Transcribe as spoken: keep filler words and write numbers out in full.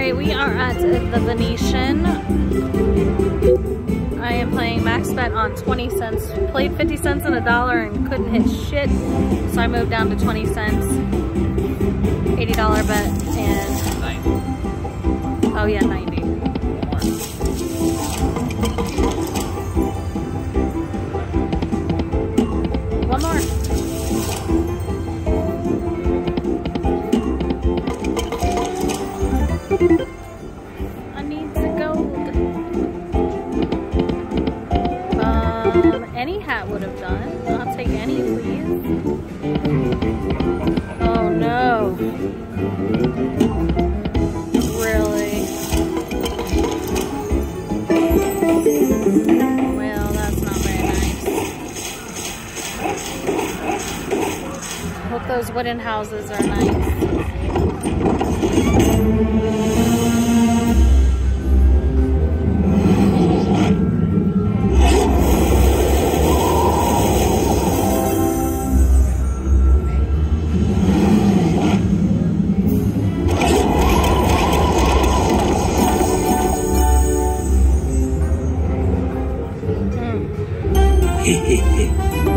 Alright, we are at the Venetian. I am playing max bet on twenty cents. Played fifty cents and a dollar and couldn't hit shit. So I moved down to twenty cents. eighty dollar bet and... ninety. Oh yeah, ninety. One more. I need the gold. Um, any hat would have done. I'll take any, please. Oh no. Really? Well, that's not very nice. Hope those wooden houses are nice. Hehehe